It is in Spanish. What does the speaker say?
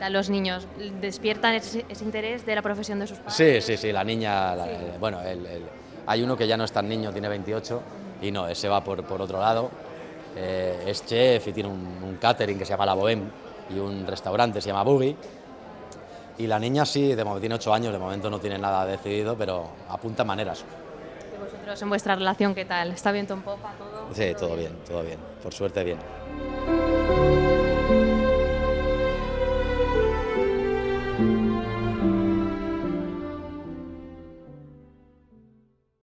los niños? ¿Despiertan ese interés de la profesión de sus padres? Sí, sí, sí, la niña, Sí. bueno, hay uno que ya no es tan niño, tiene 28, y no, ese va por otro lado, es chef y tiene un catering que se llama La Bohème y un restaurante se llama Boogie, y la niña sí, tiene 8 años, de momento no tiene nada decidido, pero apunta maneras. ¿Y vosotros en vuestra relación qué tal? ¿Está viento en popa todo? Sí, todo bien, por suerte bien.